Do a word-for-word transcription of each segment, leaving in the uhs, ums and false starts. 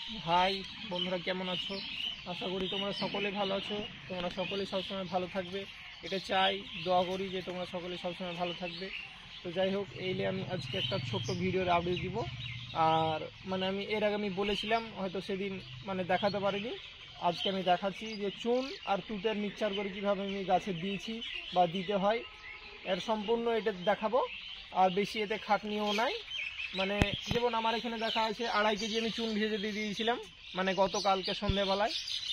High বন্ধুরা, কেমন আছো? আশা করি তোমরা সকলে ভালো আছো। তোমরা সকলে সবসময় ভালো থাকবে, এটা চাই, দোয়া করি যে তোমরা সকলে সবসময় ভালো থাকবে। তো যাই হোক, এইলে আমি আজকে একটা ছোট্ট ভিডিওর আপডেট দিব। আর মানে আমি এর আগে আমি বলেছিলাম, হয়তো সেদিন মানে দেখাতে পারিনি। আজকে আমি দেখাচ্ছি যে চুন আর তুতের মিক্সচার করে কীভাবে আমি গাছে দিয়েছি বা দিতে হয়, এর সম্পূর্ণ এটা দেখাবো। আর বেশি এতে খাটনিও নাই। মানে যেমন আমার এখানে দেখা আছে আড়াই কেজি আমি চুন ভেজে দিয়ে দিয়েছিলাম, মানে গতকালকে সন্ধেবেলায়।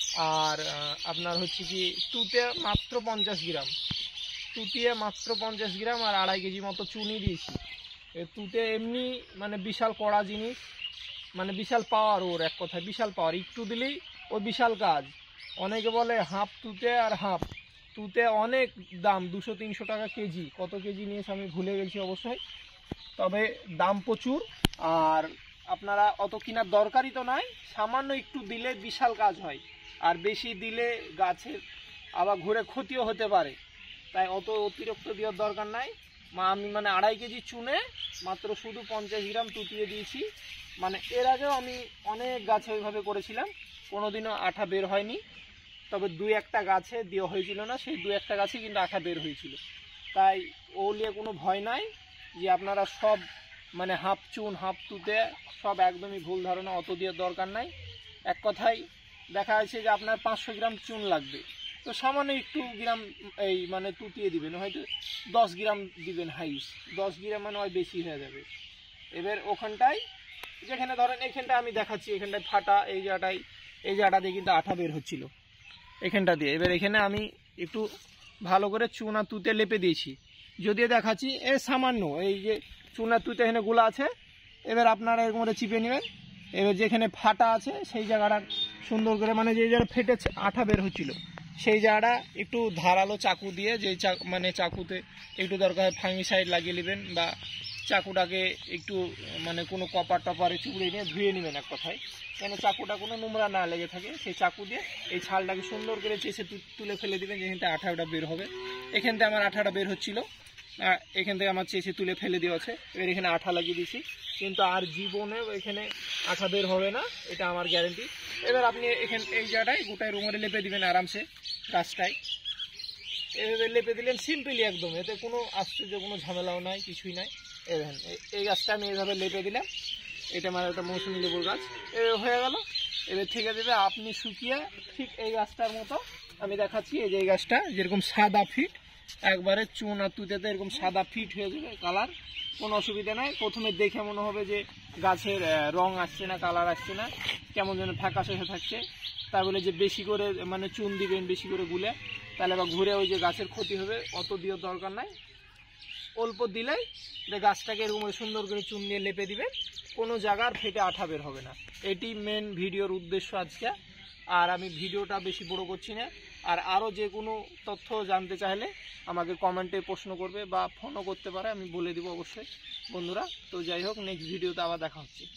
আর আপনার হচ্ছে কি তুতে মাত্র পঞ্চাশ গ্রাম, তুতিয়ে মাত্র পঞ্চাশ গ্রাম আর আড়াই কেজি মতো চুনই দিয়েছি। তুতে এমনি মানে বিশাল কড়া জিনিস, মানে বিশাল পাওয়ার, ওর এক কথায় বিশাল পাওয়ার। একটু দিলেই ও বিশাল কাজ। অনেকে বলে হাফ তুতে আর হাফ তুতে অনেক দাম, দুশো তিনশো টাকা কেজি। কত কেজি নিয়েছে আমি ভুলে গেছি অবশ্যই, তবে দাম প্রচুর। আর আপনারা অত কেনার দরকারই তো নয়, সামান্য একটু দিলে বিশাল কাজ হয়। আর বেশি দিলে গাছের আবার ঘুরে ক্ষতিও হতে পারে, তাই অত অতিরিক্ত দেওয়ার দরকার নাই। মা আমি মানে আড়াই কেজি চুনে মাত্র শুধু পঞ্চাশ গ্রাম তুতিয়ে দিয়েছি। মানে এর আগেও আমি অনেক গাছে ওইভাবে করেছিলাম, কোনোদিনও আঠা বের হয়নি। তবে দুই একটা গাছে দেওয়া হয়েছিল না, সেই দু একটা গাছে কিন্তু আঠা বের হয়েছিল। তাই ও নিয়ে কোনো ভয় নাই যে আপনারা সব মানে হাফ চুন হাফ তুতে, সব একদমই ভুল ধারণা। অত দেওয়ার দরকার নাই। এক কথায় দেখা যাচ্ছে যে আপনার পাঁচশো গ্রাম চুন লাগবে, তো সামান্য একটু গ্রাম এই মানে তুতিয়ে দিবেন, হয়তো দশ গ্রাম দিবেন হাইস, দশ গ্রাম মানে হয় বেশি হয়ে যাবে। এবার ওখানটায় যেখানে ধরেন এখানটা আমি দেখাচ্ছি, এখানটায় ফাটা, এই জায়গাটায় এই জায়গাটা দিয়ে কিন্তু আঠা বের হচ্ছিল এখানটা দিয়ে। এবার এখানে আমি একটু ভালো করে চুন আর তুতে লেপে দিয়েছি, যদিও দেখাচ্ছি এ সামান্য এই যে চুন আর তুতে এখানে গুলো আছে। এবার আপনারা এরকম করে চিপে নেবেন। এবার যেখানে ফাটা আছে সেই জায়গাটা সুন্দর করে, মানে যে জায়গাটা ফেটেছে আঠা বের হচ্ছিল, সেই জায়গাটা একটু ধারালো চাকু দিয়ে, যে মানে চাকুতে একটু দরকার হয় ফাঙ্গিসাইড লাগিয়ে নেবেন, বা চাকুটাকে একটু মানে কোনো কপার টপারে চুবড়ে নিয়ে ধুয়ে নেবেন এক কথায়, কেন চাকুটা কোনো নোংরা না লেগে থাকে। সেই চাকু দিয়ে এই ছালটাকে সুন্দর করে চেষে তুলে ফেলে দেবেন, যেখানটা আঠাটা বের হবে। এখান থেকে আমার আঠাটা বের হচ্ছিল, এখান থেকে আমার চেষে তুলে ফেলে দেওয়া আছে। এবার এখানে আঠা লাগিয়ে দিয়েছি, কিন্তু আর জীবনে এখানে আঠা বের হবে না, এটা আমার গ্যারেন্টি। এবার আপনি এখানে এই জায়গাটায় গোটায় রুমারে লেপে দিবেন আরামসে গাছটায়। এভাবে লেপে দিলেন সিম্পলি একদম, এতে কোনো আশ্চর্য কোনো ঝামেলাও নাই, কিছুই নাই। এবার এই গাছটা আমি এইভাবে লেপে দিলাম, এটা আমার একটা মৌসুমি লেবুর গাছ। এবার হয়ে গেল। এবার থেকে দেবে আপনি শুকিয়ে ঠিক এই গাছটার মতো আমি দেখাচ্ছি। এই যে এই গাছটা যেরকম সাদা ফিট, একবারে চুন আর তুতেতে এরকম সাদা ফিট হয়ে যাবে কালার, কোনো অসুবিধা নাই। প্রথমে দেখে মনে হবে যে গাছের রং আসছে না, কালার আসছে না, কেমন যেন ফ্যাকাশে হয়ে থাকছে। তাই বলে যে বেশি করে মানে চুন দিবেন বেশি করে গুলে, তাহলে আবার ঘুরে ওই যে গাছের ক্ষতি হবে, অত দেওয়ার দরকার নাই। অল্প দিলেই যে গাছটাকে এরকম সুন্দর করে চুন দিয়ে লেপে দিবেন, কোনো জায়গার ফেটে আঠা বের হবে না। এটি মেন ভিডিওর উদ্দেশ্য আজকে। আর আমি ভিডিওটা বেশি বড় করছি না। আর আরও যে কোনো তথ্য জানতে চাইলে আমাকে কমেন্টে প্রশ্ন করবে বা ফোনও করতে পারে, আমি বলে দিব অবশ্যই বন্ধুরা। তো যাই হোক, নেক্সট ভিডিওতে আবার দেখা হচ্ছে।